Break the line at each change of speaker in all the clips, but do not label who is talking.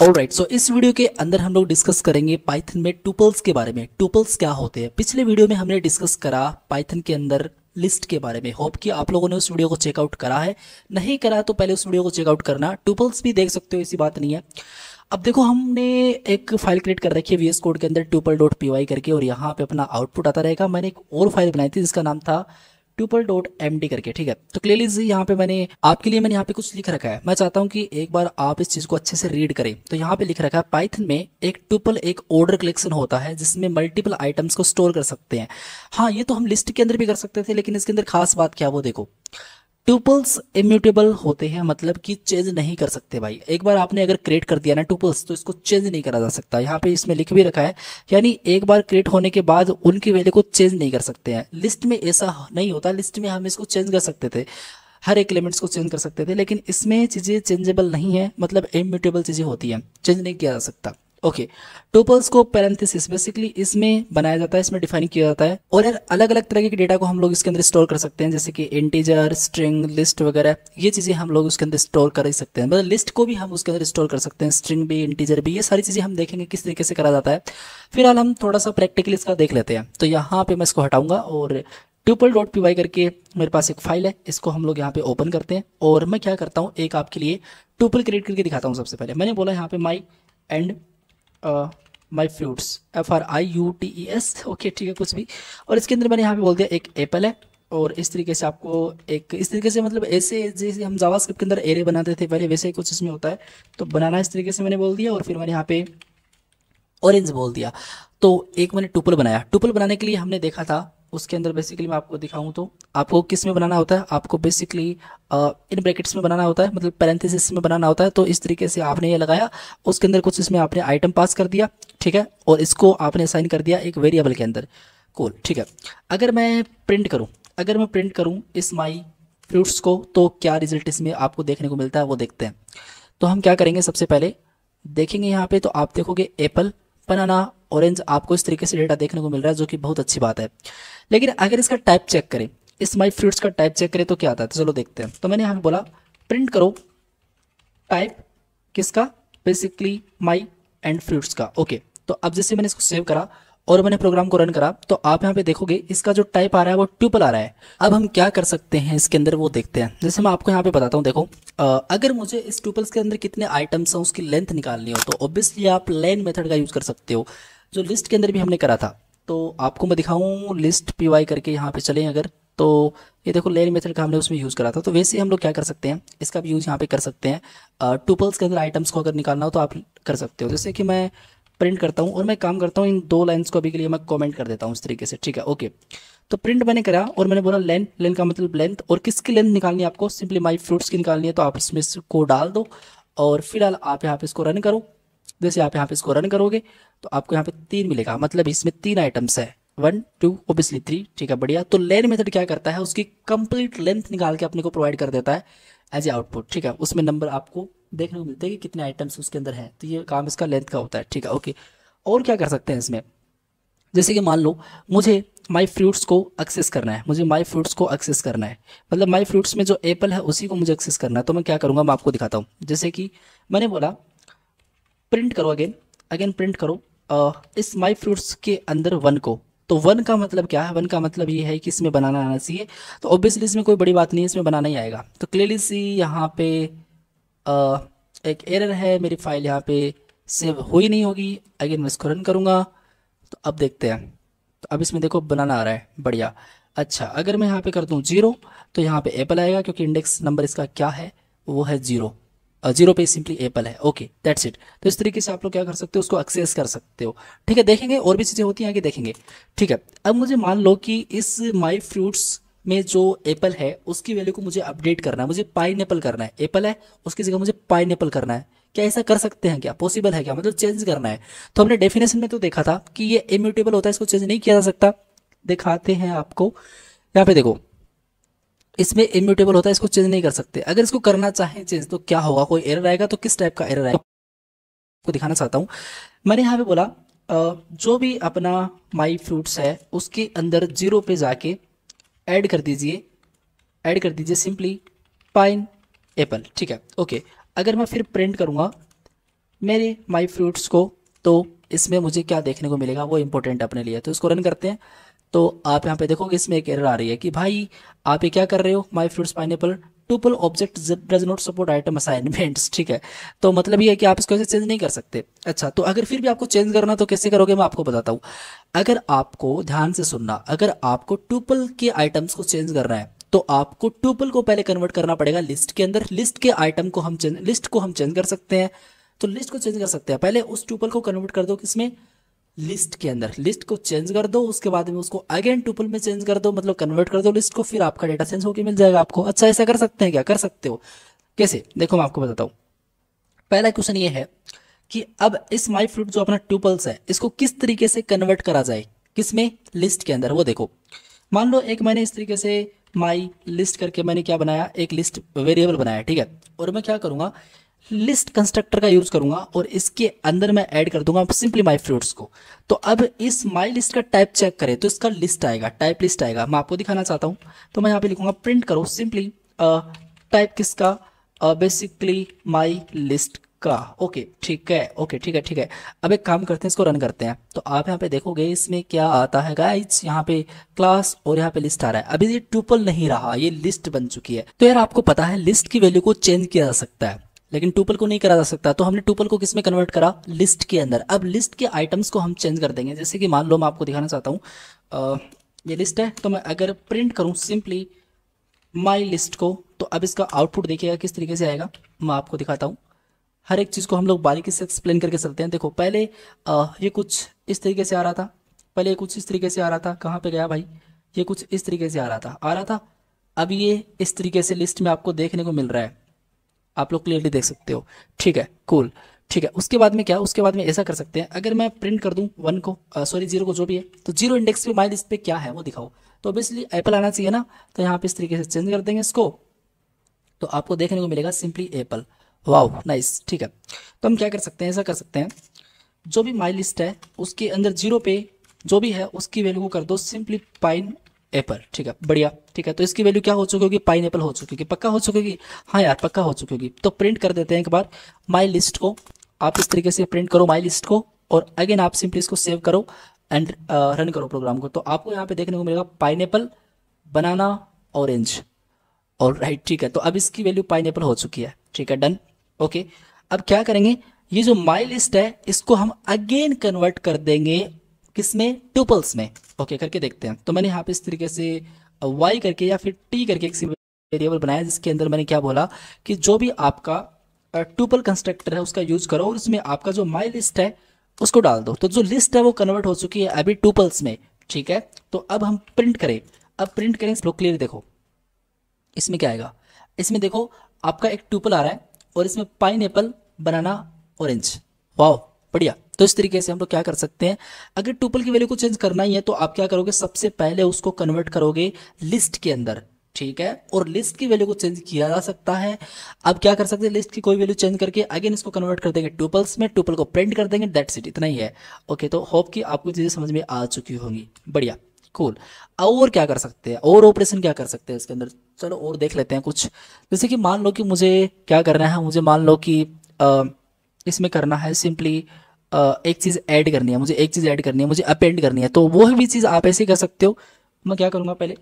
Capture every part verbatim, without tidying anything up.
Alright, सो इस video के अंदर हम लोग डिस्कस करेंगे पाइथन में टुपल्स के बारे में। टुपल्स क्या होते हैं, पिछले वीडियो में हमने डिस्कस करा पाइथन के अंदर लिस्ट के बारे में। होप कि आप लोगों ने उस वीडियो को चेकआउट करा है, नहीं करा तो पहले उस वीडियो को चेकआउट करना। टुपल्स भी देख सकते हो, ऐसी बात नहीं है। अब देखो, हमने एक फाइल क्रिएट कर रखी है वीएस कोड के अंदर ट्यूपल डॉट पी वाई करके, और यहाँ पे अपना आउटपुट आता रहेगा। मैंने एक और फाइल बनाई थी जिसका नाम था ट्यूपल डॉट एम डी करके, ठीक है। तो क्लियरली यहाँ पे मैंने आपके लिए मैंने यहाँ पे कुछ लिख रखा है। मैं चाहता हूँ कि एक बार आप इस चीज़ को अच्छे से रीड करें। तो यहाँ पे लिख रखा है, पाइथन में एक ट्यूपल एक ऑर्डर कलेक्शन होता है जिसमें मल्टीपल आइटम्स को स्टोर कर सकते हैं। हाँ, ये तो हम लिस्ट के अंदर भी कर सकते थे, लेकिन इसके अंदर खास बात क्या है वो देखो। ट्यूपल्स इम्यूटेबल होते हैं, मतलब कि चेंज नहीं कर सकते भाई। एक बार आपने अगर क्रिएट कर दिया ना ट्यूपल्स, तो इसको चेंज नहीं करा जा सकता। यहाँ पे इसमें लिख भी रखा है, यानी एक बार क्रिएट होने के बाद उनकी वैल्यू को चेंज नहीं कर सकते हैं। लिस्ट में ऐसा नहीं होता, लिस्ट में हम इसको चेंज कर सकते थे, हर एक एलिमेंट्स को चेंज कर सकते थे, लेकिन इसमें चीज़ें चेंजेबल नहीं है, मतलब इम्यूटेबल चीज़ें होती हैं, चेंज नहीं किया जा सकता। ओके, टोपल्स को पैरेंथेसिस बेसिकली इसमें बनाया जाता है, इसमें डिफाइन किया जाता है। और यार अलग अलग तरह के डेटा को हम लोग इसके अंदर स्टोर कर सकते हैं, जैसे कि इंटीजर, स्ट्रिंग, लिस्ट वगैरह। ये चीज़ें हम लोग उसके अंदर स्टोर कर ही सकते हैं, मतलब लिस्ट को भी हम उसके अंदर स्टोर कर सकते हैं, स्ट्रिंग भी, इंटीजर भी। ये सारी चीज़ें हम देखेंगे किस तरीके से करा जाता है। फिलहाल हम थोड़ा सा प्रैक्टिकली इसका देख लेते हैं। तो यहाँ पे मैं इसको हटाऊंगा और ट्यूपल डॉट पी वाई करके मेरे पास एक फाइल है, इसको हम लोग यहाँ पे ओपन करते हैं। और मैं क्या करता हूँ, एक आपके लिए ट्यूपल क्रिएट करके दिखाता हूँ। सबसे पहले मैंने बोला यहाँ पे my and my fruits, F R U I T S okay, ओके ठीक है, कुछ भी। और इसके अंदर मैंने यहाँ पे बोल दिया एक एप्पल है। और इस तरीके से आपको एक इस तरीके से, मतलब ऐसे जैसे हम जावास्क्रिप्ट के अंदर एरे बनाते थे पहले, वैसे ही कुछ इसमें होता है। तो बनाना इस तरीके से मैंने बोल दिया, और फिर मैंने यहाँ पे ऑरेंज बोल दिया। तो एक मैंने टुपल बनाया। टुपल बनाने के लिए हमने देखा था, उसके अंदर बेसिकली मैं आपको दिखाऊं तो आपको किस में बनाना होता है, आपको बेसिकली इन ब्रैकेट्स में बनाना होता है, मतलब पैरेंथेसिस में बनाना होता है। तो इस तरीके से आपने ये लगाया, उसके अंदर कुछ इसमें आपने आइटम पास कर दिया, ठीक है, और इसको आपने असाइन कर दिया एक वेरिएबल के अंदर। कूल, ठीक है। अगर मैं प्रिंट करूँ अगर मैं प्रिंट करूँ इस माई फ्रूट्स को, तो क्या रिजल्ट इसमें आपको देखने को मिलता है वो देखते हैं। तो हम क्या करेंगे, सबसे पहले देखेंगे यहाँ पे, तो आप देखोगे एप्पल, बनाना, ऑरेंज, आपको इस तरीके से डेटा देखने को मिल रहा है, जो कि बहुत अच्छी बात है। लेकिन अगर इसका टाइप चेक करें, इस माई फ्रूट्स का टाइप चेक करें तो क्या आता है, तो चलो देखते हैं। तो मैंने यहाँ पे बोला प्रिंट करो टाइप किसका, बेसिकली माई एंड फ्रूट्स का। ओके, तो अब जैसे मैंने इसको सेव करा और मैंने प्रोग्राम को रन करा, तो आप यहाँ पे देखोगे इसका जो टाइप आ रहा है वो ट्यूपल आ रहा है। अब हम क्या कर सकते हैं इसके अंदर वो देखते हैं। जैसे मैं आपको यहाँ पे बताता हूँ, देखो अ, अगर मुझे इस ट्यूपल्स के अंदर कितने आइटम्स हैं उसकी लेंथ निकालनी हो, तो ऑब्वियसली आप लेन मेथड का यूज कर सकते हो, जो लिस्ट के अंदर भी हमने करा था। तो आपको मैं दिखाऊं, लिस्ट पी वाई करके यहाँ पे चलें अगर, तो ये देखो लेन मेथड का हमने उसमें यूज़ करा था। तो वैसे हम लोग क्या कर सकते हैं, इसका भी यूज़ यहाँ पे कर सकते हैं। ट्यूपल्स के अंदर आइटम्स को अगर निकालना हो तो आप कर सकते हो। जैसे कि मैं प्रिंट करता हूँ और मैं काम करता हूँ, इन दो लाइन्स को अभी के लिए मैं कमेंट कर देता हूँ इस तरीके से, ठीक है। ओके, तो प्रिंट मैंने करा और मैंने बोला लेंथ, लेंथ का मतलब लेंथ, और किसकी लेंथ निकालनी है आपको, सिंपली माई फ्रूट्स की निकालनी है। तो आप इसमें इसको डाल दो और फिलहाल आप यहाँ पे इसको रन करो। जैसे आप यहाँ पे इसको रन करोगे तो आपको यहाँ पे तीन मिलेगा, मतलब इसमें तीन आइटम्स है, वन टू ओबियसली थ्री, ठीक है, बढ़िया। तो लेन मेथड क्या करता है, उसकी कंप्लीट लेंथ निकाल के अपने को प्रोवाइड कर देता है एज ए आउटपुट, ठीक है। उसमें नंबर आपको देखने को मिलते हैं कि कितने आइटम्स उसके अंदर हैं, तो ये काम इसका लेंथ का होता है, ठीक है। ओके, और क्या कर सकते हैं इसमें, जैसे कि मान लो मुझे माई फ्रूट्स को एक्सेस करना है, मुझे माई फ्रूट्स को एक्सेस करना है, मतलब माई फ्रूट्स में जो एप्पल है उसी को मुझे एक्सेस करना है। तो मैं क्या करूँगा, मैं आपको दिखाता हूँ। जैसे कि मैंने बोला प्रिंट करो अगेन, अगेन प्रिंट करो अ, इस माई फ्रूट्स के अंदर वन को। तो वन का मतलब क्या है, वन का मतलब ये है कि इसमें बनाना आना चाहिए। तो ऑब्वियसली इसमें कोई बड़ी बात नहीं है, इसमें बनाना ही आएगा। तो क्लियरली सी यहाँ पे अ, एक एरर है, मेरी फाइल यहाँ पे सेव हुई नहीं होगी। अगेन मैं इसको रन करूँगा, तो अब देखते हैं। तो अब इसमें देखो बनाना आ रहा है, बढ़िया। अच्छा, अगर मैं यहाँ पे कर दूँ जीरो, तो यहाँ पे एप्पल आएगा, क्योंकि इंडेक्स नंबर इसका क्या है, वो है जीरो। जीरो पे सिंपली एप्पल है। Okay, that's it. तो इस तरीके से आप लोग क्या कर सकते हो, उसको एक्सेस कर सकते हो, ठीक है। देखेंगे और भी चीज़ें होती हैं आगे देखेंगे, ठीक है। अब मुझे मान लो कि इस माई फ्रूट्स में जो एप्पल है उसकी वैल्यू को मुझे अपडेट करना है, मुझे पाइन एप्पल करना है। एप्पल है उसकी जगह मुझे पाइन एप्पल करना है। क्या ऐसा कर सकते हैं, क्या पॉसिबल है क्या, मतलब चेंज करना है। तो हमने डेफिनेशन में तो देखा था कि ये इम्यूटेबल होता है, इसको चेंज नहीं किया जा सकता। दिखाते हैं आपको, यहाँ पे देखो इसमें इम्यूटेबल होता है, इसको चेंज नहीं कर सकते। अगर इसको करना चाहें चेंज तो क्या होगा, कोई एरर आएगा, तो किस टाइप का एरर आएगा आपको दिखाना चाहता हूँ। मैंने यहाँ पे बोला अ, जो भी अपना माई फ्रूट्स है उसके अंदर जीरो पे जाके ऐड कर दीजिए, ऐड कर दीजिए सिंपली पाइन एप्पल, ठीक है। ओके, अगर मैं फिर प्रिंट करूँगा मेरे माई फ्रूट्स को, तो इसमें मुझे क्या देखने को मिलेगा वो इंपॉर्टेंट है अपने लिए। तो इसको रन करते हैं तो आप यहाँ पे देखोगे इसमें एक एरर आ रही है कि भाई आप ये क्या कर रहे हो, my fruits pineapple tuple object does not support item assignments. ठीक है, तो मतलब ये है कि आप इसको ऐसे चेंज नहीं कर सकते। अच्छा, तो अगर फिर भी आपको चेंज करना तो कैसे करोगे मैं आपको बताता हूँ। अगर आपको ध्यान से सुनना, अगर आपको टुपल के आइटम्स को चेंज करना है तो आपको टुपल को पहले कन्वर्ट करना पड़ेगा लिस्ट के अंदर। लिस्ट के आइटम को हम चेंज लिस्ट को हम चेंज कर सकते हैं, तो लिस्ट को चेंज कर सकते हैं। पहले उस टुपल को कन्वर्ट कर दो किसमें, लिस्ट के अंदर। लिस्ट को चेंज कर दो, उसके बाद में उसको अगेन टुपल में चेंज कर दो, मतलब कन्वर्ट कर दो लिस्ट को, फिर आपका डेटा चेंज होकर मिल जाएगा आपको। अच्छा, ऐसा कर सकते हैं क्या, कर सकते हो। कैसे, देखो मैं आपको बताता हूँ। पहला क्वेश्चन ये है कि अब इस माई फ्रूट जो अपना ट्यूपल्स है इसको किस तरीके से कन्वर्ट करा जाए, किसमें, लिस्ट के अंदर। वो देखो, मान लो एक मैंने इस तरीके से माई लिस्ट करके मैंने क्या बनाया, एक लिस्ट वेरिएबल बनाया। ठीक है, और मैं क्या करूंगा, लिस्ट कंस्ट्रक्टर का यूज करूंगा और इसके अंदर मैं ऐड कर दूंगा सिंपली माई फ्रूट्स को। तो अब इस माई लिस्ट का टाइप चेक करें तो इसका लिस्ट आएगा, टाइप लिस्ट आएगा। मैं आपको दिखाना चाहता हूं, तो मैं यहाँ पे लिखूंगा प्रिंट करो सिंपली टाइप किसका, बेसिकली माई लिस्ट का। ओके ठीक है, ओके ठीक है ठीक है। अब एक काम करते हैं, इसको रन करते हैं। तो आप यहाँ पे देखोगे इसमें क्या आता है गाइस, यहाँ पे क्लास और यहाँ पे लिस्ट आ रहा है। अभी ये टुपल नहीं रहा, ये लिस्ट बन चुकी है। तो यार आपको पता है लिस्ट की वैल्यू को चेंज किया जा सकता है लेकिन टुपल को नहीं करा जा सकता। तो हमने टुपल को किस में कन्वर्ट करा, लिस्ट के अंदर। अब लिस्ट के आइटम्स को हम चेंज कर देंगे। जैसे कि मान लो मैं आपको दिखाना चाहता हूँ, ये लिस्ट है, तो मैं अगर प्रिंट करूँ सिंपली माई लिस्ट को, तो अब इसका आउटपुट देखिएगा किस तरीके से आएगा। मैं आपको दिखाता हूँ, हर एक चीज़ को हम लोग बारीकी से एक्सप्लेन करके चलते हैं। देखो पहले आ, ये कुछ इस तरीके से आ रहा था, पहले ये कुछ इस तरीके से आ रहा था। कहाँ पे गया भाई, ये कुछ इस तरीके से आ रहा था आ रहा था अब ये इस तरीके से लिस्ट में आपको देखने को मिल रहा है, आप लोग क्लियरली देख सकते हो। ठीक है, कूल। ठीक है, उसके बाद में क्या, उसके बाद में ऐसा कर सकते हैं, अगर मैं प्रिंट कर दूं वन को, सॉरी जीरो को, जो भी है, तो जीरो इंडेक्स पे माई लिस्ट पे क्या है वो दिखाओ। तो ऑब्वियसली एप्पल आना चाहिए ना, तो यहाँ पे इस तरीके से चेंज कर देंगे इसको, तो आपको देखने को मिलेगा सिंपली एप्पल। वाह नाइस। ठीक है, तो हम क्या कर सकते हैं, ऐसा कर सकते हैं, जो भी माई लिस्ट है उसके अंदर जीरो पे जो भी है उसकी वैल्यू को कर दो सिंपली पाइन एप्पल। ठीक है, बढ़िया। ठीक है, तो इसकी वैल्यू क्या हो चुकी होगी, पाइन एप्पल हो चुकी होगी, पक्का हो चुकी होगी। हाँ यार पक्का हो चुकी होगी। तो प्रिंट कर देते हैं एक बार माई लिस्ट को। आप इस तरीके से प्रिंट करो माई लिस्ट को और अगेन आप सिंपली इसको सेव करो एंड रन करो प्रोग्राम को। तो आपको यहाँ पे देखने को मिलेगा पाइन एप्पल, बनाना, ऑरेंज और राइट। ठीक है, तो अब इसकी वैल्यू पाइन एप्पल हो चुकी है। ठीक है, डन। ओके, अब क्या करेंगे, ये जो माई लिस्ट है इसको हम अगेन कन्वर्ट कर देंगे किसमें, ट्यूपल्स में। ओके, करके देखते हैं। तो मैंने यहाँ पे इस तरीके से वाई करके या फिर टी करके एक वेरिएबल बनाया जिसके अंदर मैंने क्या बोला कि जो भी आपका ट्यूपल कंस्ट्रक्टर है उसका यूज करो और उसमें आपका जो माई लिस्ट है उसको डाल दो। तो जो लिस्ट है वो कन्वर्ट हो चुकी है अभी ट्यूपल्स में। ठीक है, तो अब हम प्रिंट करें। अब प्रिंट करें, लोग क्लियर देखो इसमें क्या आएगा, इसमें देखो आपका एक ट्यूपल आ रहा है और इसमें pineapple, banana, orange. Wow बढ़िया। तो इस तरीके से हम लोग क्या कर सकते हैं, अगर ट्यूपल की वैल्यू को चेंज करना ही है तो आप क्या करोगे, सबसे पहले उसको कन्वर्ट करोगे लिस्ट के अंदर। ठीक है, और लिस्ट की वैल्यू को चेंज किया जा सकता है। अब क्या कर सकते हैं, लिस्ट की कोई वैल्यू चेंज करके अगेन इसको कन्वर्ट कर देंगे ट्यूपल्स में, ट्यूपल को प्रिंट कर देंगे, दैट्स इट, इतना ही है। ओके, तो होप कि आपको चीज़ें समझ में आ चुकी होंगी। बढ़िया, कूल। और क्या कर सकते हैं, और ऑपरेशन क्या कर सकते हैं इसके अंदर, चलो और देख लेते हैं कुछ। जैसे कि मान लो कि मुझे क्या करना है, मुझे मान लो कि आ, इसमें करना है सिंपली एक चीज़ ऐड करनी है, मुझे एक चीज़ ऐड करनी है, मुझे अपेंड करनी है। तो वो भी चीज़ आप ऐसे कर सकते हो। मैं क्या करूँगा, पहले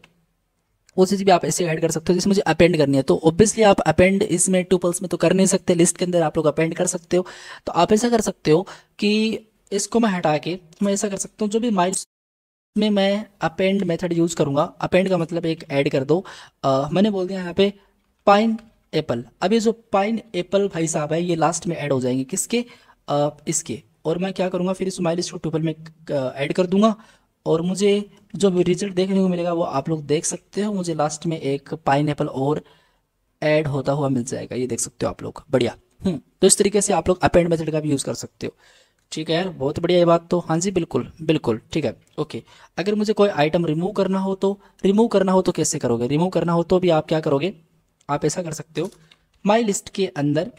वो चीज़ भी आप ऐसे ऐड कर सकते हो जैसे मुझे अपेंड करनी है। तो ऑब्वियसली आप अपेंड इसमें ट्यूपल्स में तो कर नहीं सकते, लिस्ट के अंदर आप लोग अपेंड कर सकते हो। तो आप ऐसा कर सकते हो कि इसको मैं हटा के मैं ऐसा कर सकता हूँ, जो भी माई में मैं अपेंड मेथड यूज करूंगा। अपेंड का मतलब एक ऐड कर दो। आ, मैंने बोल दिया यहाँ पे पाइन एप्पल। अब ये जो पाइन एप्पल भाई साहब है ये लास्ट में ऐड हो जाएंगे किसके, आ, इसके। और मैं क्या करूँगा, फिर इस माई लिस्ट को ट्यूपल में ऐड कर दूंगा और मुझे जो भी रिजल्ट देखने को मिलेगा वो आप लोग देख सकते हो। मुझे लास्ट में एक पाइन एप्पल और ऐड होता हुआ मिल जाएगा, ये देख सकते हो आप लोग। बढ़िया। हम्म तो इस तरीके से आप लोग अपेंड मेथड का भी यूज़ कर सकते हो। ठीक है यार, बहुत बढ़िया ये बात तो। हाँ जी बिल्कुल बिल्कुल ठीक है। ओके, अगर मुझे कोई आइटम रिमूव करना हो तो रिमूव करना हो तो कैसे करोगे, रिमूव करना हो तो भी आप क्या करोगे, आप ऐसा कर सकते हो, माई लिस्ट के अंदर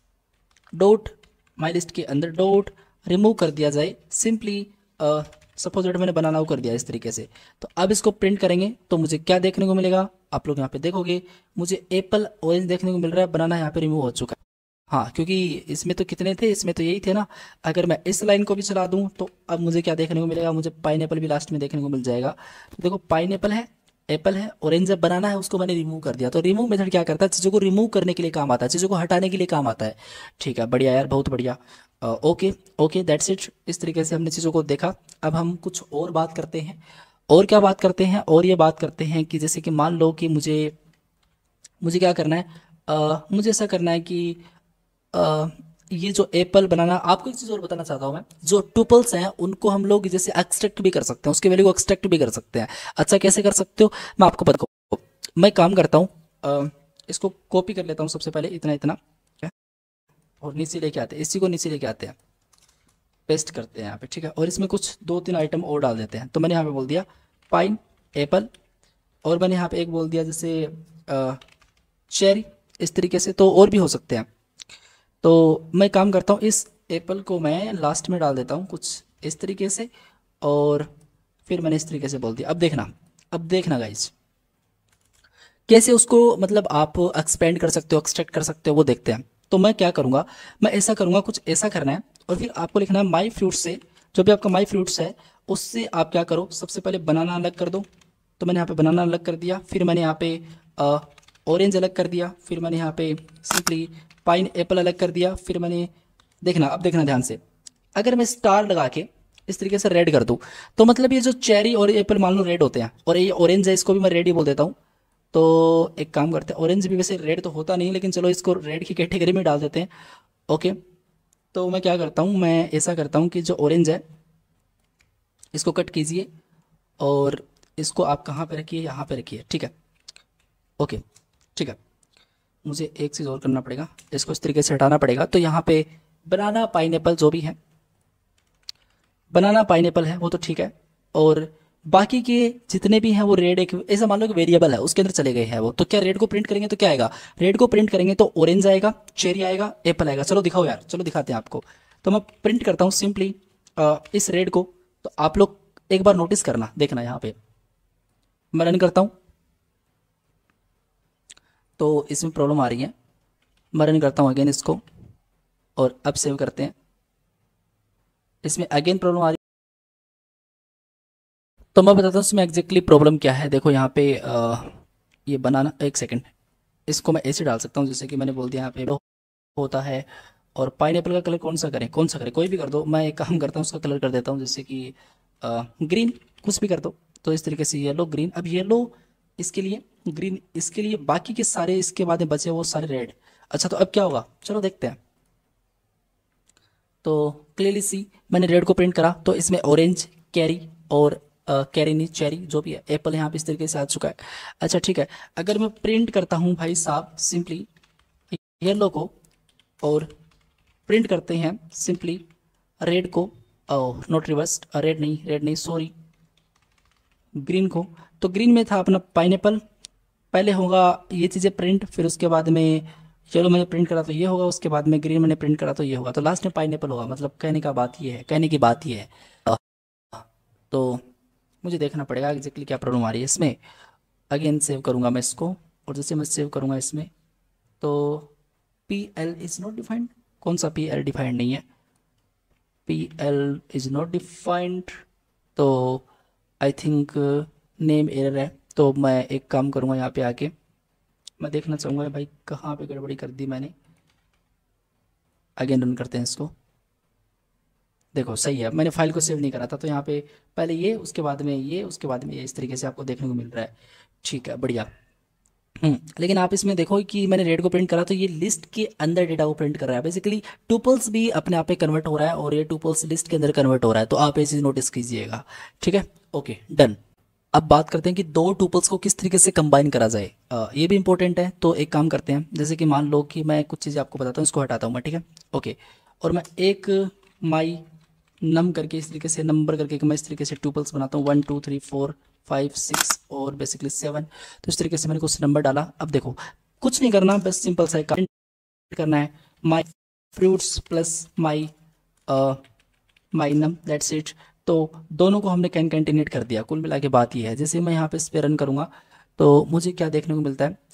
डॉट माई लिस्ट के अंदर डॉट रिमूव कर दिया जाए सिंपली। सपोज दैट मैंने बनाना कर दिया इस तरीके से। तो अब इसको प्रिंट करेंगे तो मुझे क्या देखने को मिलेगा, आप लोग यहाँ पे देखोगे मुझे एप्पल ऑरेंज देखने को मिल रहा है, बनाना यहाँ पे रिमूव हो चुका है। हाँ, क्योंकि इसमें तो कितने थे, इसमें तो यही थे ना। अगर मैं इस लाइन को भी चला दूँ तो अब मुझे क्या देखने को मिलेगा, मुझे पाइनएप्पल भी लास्ट में देखने को मिल जाएगा। तो देखो पाइनएप्पल है, एप्पल है, ऑरेंज जब बनाना है उसको मैंने रिमूव कर दिया। तो रिमूव मेथड क्या करता है, चीज़ों को रिमूव करने के लिए काम आता है, चीज़ों को हटाने के लिए काम आता है। ठीक है, बढ़िया यार, बहुत बढ़िया। Okay okay, that's it. इस तरीके से हमने चीज़ों को देखा। अब हम कुछ और बात करते हैं। और क्या बात करते हैं, और ये बात करते हैं कि जैसे कि मान लो कि मुझे मुझे क्या करना है, अ, मुझे ऐसा करना है कि अ, ये जो एप्पल बनाना, आपको एक चीज़ और बताना चाहता हूँ मैं। जो टुपल्स हैं उनको हम लोग जैसे एक्सट्रैक्ट भी कर सकते हैं, उसके वैल्यू को एक्सट्रैक्ट भी कर सकते हैं। अच्छा, कैसे कर सकते हो, मैं आपको बता। मैं काम करता हूँ, अ, इसको कॉपी कर लेता हूँ सबसे पहले, इतना इतना, ठीक है? और नीचे लेके आते हैं, इसी को नीचे लेके आते हैं, पेस्ट करते हैं यहाँ पे, ठीक है? और इसमें कुछ दो तीन आइटम और डाल देते हैं। तो मैंने यहाँ पे बोल दिया पाइन एप्पल, और मैंने यहाँ पे एक बोल दिया जैसे चेरी। इस तरीके से तो और भी हो सकते हैं। तो मैं काम करता हूँ, इस एप्पल को मैं लास्ट में डाल देता हूँ कुछ इस तरीके से, और फिर मैंने इस तरीके से बोल दिया। अब देखना, अब देखना गाइज, कैसे उसको मतलब आप एक्सपेंड कर सकते हो, एक्सट्रैक्ट कर सकते हो, वो देखते हैं। तो मैं क्या करूँगा, मैं ऐसा करूँगा, कुछ ऐसा करना है, और फिर आपको लिखना है माई फ्रूट्स से, जो भी आपका माई फ्रूट्स है उससे आप क्या करो, सबसे पहले बनाना अलग कर दो। तो मैंने यहाँ पे बनाना अलग कर दिया, फिर मैंने यहाँ पे ऑरेंज अलग कर दिया, फिर मैंने यहाँ पे सिंपली पाइन एप्पल अलग कर दिया, फिर मैंने, देखना अब देखना ध्यान से, अगर मैं स्टार लगा के इस तरीके से रेड कर दूँ, तो मतलब ये जो चेरी और एप्पल मान लो रेड होते हैं, और ये ऑरेंज है, इसको भी मैं रेड ही बोल देता हूँ। तो एक काम करते हैं, ऑरेंज भी वैसे रेड तो होता नहीं, लेकिन चलो इसको रेड की कैटेगरी में डाल देते हैं। ओके, तो मैं क्या करता हूँ, मैं ऐसा करता हूँ कि जो ऑरेंज है इसको कट कीजिए, और इसको आप कहाँ पे रखिए, यहाँ पे रखिए, ठीक है? ओके, ठीक है। मुझे एक चीज़ और करना पड़ेगा, इसको इस तरीके से हटाना पड़ेगा। तो यहाँ पे बनाना पाइनएप्पल जो भी है, बनाना पाइनएप्पल है वो तो ठीक है, और बाकी के जितने भी हैं वो रेड, एक ऐसा मान लो कि वेरिएबल है उसके अंदर चले गए हैं वो। तो क्या रेड को प्रिंट करेंगे तो क्या आएगा, रेड को प्रिंट करेंगे तो ऑरेंज आएगा, चेरी आएगा, एप्पल आएगा। चलो दिखाओ यार, चलो दिखाते हैं आपको। तो मैं प्रिंट करता हूँ सिंपली इस रेड को। तो आप लोग एक बार नोटिस करना, देखना यहाँ पे मैं रन करता हूँ तो इसमें प्रॉब्लम आ रही है। मैं रन करता हूँ अगेन इसको, और अब सेव करते हैं, इसमें अगेन प्रॉब्लम आ रही है। तो मैं बताता हूँ इसमें एग्जैक्टली प्रॉब्लम क्या है। देखो यहाँ पे अ, ये बनाना, एक सेकंड, इसको मैं ऐसे डाल सकता हूँ जैसे कि मैंने बोल दिया यहाँ पे होता है। और पाइनएप्पल का कलर कौन सा करें, कौन सा करें, कोई भी कर दो। मैं एक काम करता हूँ, उसका कलर कर देता हूँ जैसे कि ग्रीन, कुछ भी कर दो। तो इस तरीके से येलो ग्रीन, अब येलो इसके लिए, ग्रीन इसके लिए, बाकी के सारे इसके बाद में बचे वो सारे रेड। अच्छा, तो अब क्या होगा, चलो देखते हैं। तो क्लियरली सी, मैंने रेड को प्रिंट करा तो इसमें ऑरेंज, कैरी, और कैरी नहीं चेरी, जो भी है, एप्पल यहाँ पे इस तरीके से आ चुका है। अच्छा ठीक है, अगर मैं प्रिंट करता हूँ भाई साहब सिंपली येलो को, और प्रिंट करते हैं सिंपली रेड को, नॉट रिवर्स, रेड नहीं, रेड नहीं सॉरी, ग्रीन को। तो ग्रीन में था अपना पाइनएप्पल, पहले होगा ये चीज़ें प्रिंट, फिर उसके बाद में चलो मैंने प्रिंट करा तो ये होगा, उसके बाद में ग्रीन मैंने प्रिंट करा तो ये होगा, तो लास्ट में पाइनएप्पल होगा। मतलब कहने का बात ये है, कहने की बात ये है। अ, तो मुझे देखना पड़ेगा एग्जैक्टली क्या प्रॉब्लम आ रही है इसमें। अगेन सेव करूँगा मैं इसको, और जैसे मैं सेव करूँगा इसमें, तो P L is not defined, कौन सा पी एल डिफाइंड नहीं है, P L is not defined. तो आई थिंक नेम एरर है। तो मैं एक काम करूँगा, यहाँ पे आके मैं देखना चाहूँगा भाई कहाँ पे गड़बड़ी कर दी मैंने। अगेन रन करते हैं इसको, देखो सही है, मैंने फाइल को सेव नहीं करा था। तो यहाँ पे पहले ये, उसके बाद में ये, उसके बाद में ये, इस तरीके से आपको देखने को मिल रहा है। ठीक है, बढ़िया। हम्म, लेकिन आप इसमें देखो कि मैंने रेड को प्रिंट करा तो ये लिस्ट के अंदर डेटा को प्रिंट कर रहा है। बेसिकली टुपल्स भी अपने आप पे कन्वर्ट हो रहा है, और ये टुपल्स लिस्ट के अंदर कन्वर्ट हो रहा है। तो आप ये चीज़ नोटिस कीजिएगा, ठीक है? Okay, done. अब बात करते हैं कि दो टुपल्स को किस तरीके से कंबाइन करा जाए, अ, ये भी इंपॉर्टेंट है। तो एक काम करते हैं, जैसे कि मान लो कि मैं कुछ चीज़ें आपको बताता हूँ, इसको हटाता हूँ मैं, ठीक है? ओके, और मैं एक माई नम करके इस तरीके से नंबर करके मैं इस तरीके से टुपल्स बनाता हूँ, one two three four five six और बेसिकली सेवन। तो इस तरीके से मैंने कुछ नंबर डाला। अब देखो कुछ नहीं करना, बस सिंपल सा काम करना है, my fruits plus my my num, that's it. तो दोनों को हमने कैनकैटिनेट कर दिया। कुल मिला के बात ये है, जैसे मैं यहाँ पे इस पे रन करूँगा तो मुझे क्या देखने को मिलता है,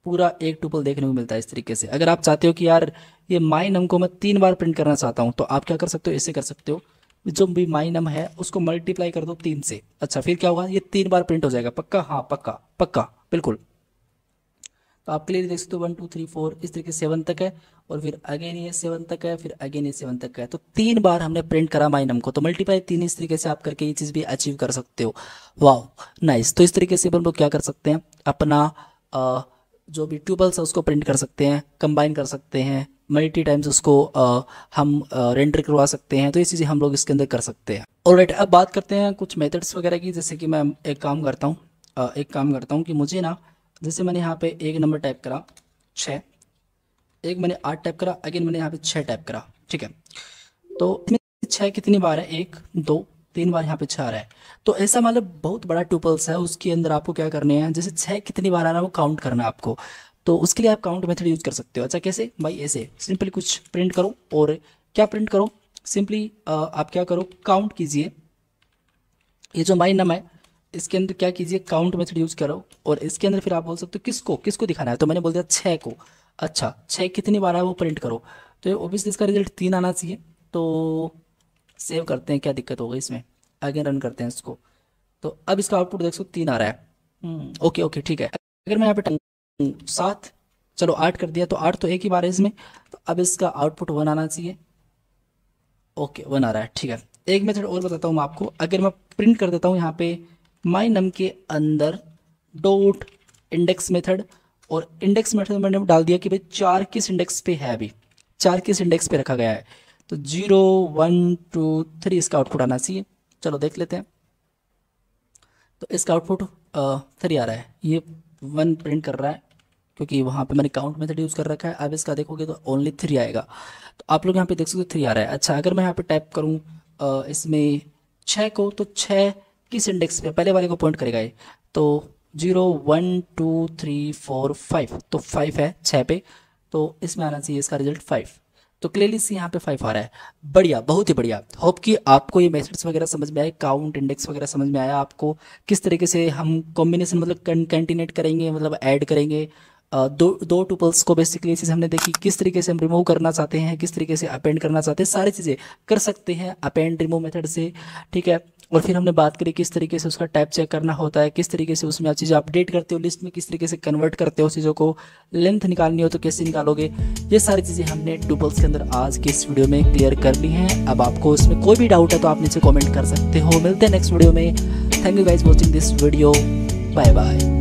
पूरा एक टुपल देखने को मिलता है इस तरीके से। अगर आप चाहते हो कि यार ये माई नम को मैं तीन बार प्रिंट करना चाहता हूँ तो आप क्या कर सकते हो, ऐसे कर सकते हो, जो भी माई नम है उसको मल्टीप्लाई कर दो तीन से। अच्छा फिर क्या होगा, ये तीन बार प्रिंट हो जाएगा, पक्का? हाँ पक्का पक्का बिल्कुल। तो आप क्लियर देख सकते हो वन टू थ्री फोर इस तरीके से सेवन तक है, और फिर अगेन ये सेवन तक है, फिर अगेन ये सेवन तक है। तो तीन बार हमने प्रिंट करा माइनम को, तो मल्टीप्लाई तीन इस तरीके से आप करके ये चीज़ भी अचीव कर सकते हो। वाह नाइस। तो इस तरीके से हम लोग क्या कर सकते हैं, अपना आ, जो भी ट्यूबल्स है उसको प्रिंट कर सकते हैं, कंबाइन कर सकते हैं, मल्टी टाइम्स उसको आ, हम रेंडर करवा सकते हैं। तो ये चीज़ें हम लोग इसके अंदर कर सकते हैं। ऑलराइट, अब बात करते हैं कुछ मेथड्स वगैरह की। जैसे कि मैं एक काम करता हूँ आ, एक काम करता हूँ कि मुझे ना, जैसे मैंने यहाँ पे एक नंबर टाइप करा छः, एक मैंने आठ टाइप करा, अगेन मैंने यहाँ पे छः टाइप करा, ठीक है। तो छः कितनी बार है, एक दो तीन बार यहाँ पे छः आ रहा है। तो ऐसा मतलब बहुत बड़ा ट्यूपल्स है, उसके अंदर आपको क्या करने हैं, जैसे छः कितनी बार आ रहा है वो काउंट करना है आपको। तो उसके लिए आप काउंट मेथड यूज कर सकते हो। अच्छा कैसे भाई, ऐसे सिंपली कुछ प्रिंट करो, और क्या प्रिंट करो, सिंपली आप क्या करो, काउंट कीजिए। ये जो माई नम है इसके अंदर क्या कीजिए, काउंट मेथड यूज करो, और इसके अंदर फिर आप बोल सकते हो किसको किसको दिखाना है। तो मैंने बोल दिया छः को। अच्छा छः कितनी बार है वो प्रिंट करो, तो ओबियसली इसका रिजल्ट तीन आना चाहिए। तो सेव करते हैं, क्या दिक्कत होगी इसमें, आगे रन करते हैं इसको। तो अब इसका आउटपुट देख सकते तीन आ रहा है। ओके ओके ठीक है। अगर मैं यहाँ पे सात, चलो आठ कर दिया, तो आठ तो एक ही बार है इसमें, तो अब इसका आउटपुट वन आना चाहिए। ओके वन आ रहा है, ठीक है। एक मेथड और बताता हूँ मैं आपको। अगर मैं प्रिंट कर देता हूँ यहाँ पे माई नम के अंदर डॉट इंडेक्स मेथड, और इंडेक्स मेथड मैंने डाल दिया कि भाई चार किस इंडेक्स पे है, अभी चार किस इंडेक्स पे रखा गया है। तो जीरो वन टू थ्री इसका आउटपुट आना चाहिए। चलो देख लेते हैं। तो इसका आउटपुट थ्री आ रहा है, ये वन प्रिंट कर रहा है क्योंकि वहाँ पे मैंने काउंट मेथड यूज़ कर रखा है। अब इसका देखोगे तो ओनली थ्री आएगा। तो आप लोग यहाँ पे देख सकते हो थ्री आ रहा है। अच्छा अगर मैं यहाँ पे टाइप करूँ इसमें छः को, तो छः किस इंडेक्स पे, पहले वाले को पॉइंट करेगा ये। तो zero one two three four five, तो फाइव है छः पे, तो इसमें आना चाहिए इसका रिजल्ट फाइव। तो क्लियरली से यहाँ पे फाइव आ रहा है। बढ़िया, बहुत ही बढ़िया। होप कि आपको ये मेथड्स वगैरह समझ में आए, काउंट इंडेक्स वगैरह समझ में आया आपको, किस तरीके से हम कॉम्बिनेशन मतलब कैंटिनेट करेंगे, मतलब ऐड करेंगे दो दो टुपल्स को। बेसिकली ये चीज़ हमने देखी, किस तरीके से हम रिमूव करना चाहते हैं, किस तरीके से अपेंड करना चाहते हैं, सारी चीज़ें कर सकते हैं अपेंड रिमूव मेथड से, ठीक है। और फिर हमने बात करी किस तरीके से उसका टाइप चेक करना होता है, किस तरीके से उसमें आप चीज़ें अपडेट करते हो, लिस्ट में किस तरीके से कन्वर्ट करते हो चीज़ों को, लेंथ निकालनी हो तो कैसे निकालोगे। ये सारी चीज़ें हमने टुपल्स के अंदर आज के इस वीडियो में क्लियर कर ली हैं। अब आपको इसमें कोई भी डाउट है तो आप नीचे कॉमेंट कर सकते हो। मिलते हैं नेक्स्ट वीडियो में। Thank you guys watching this video, bye bye.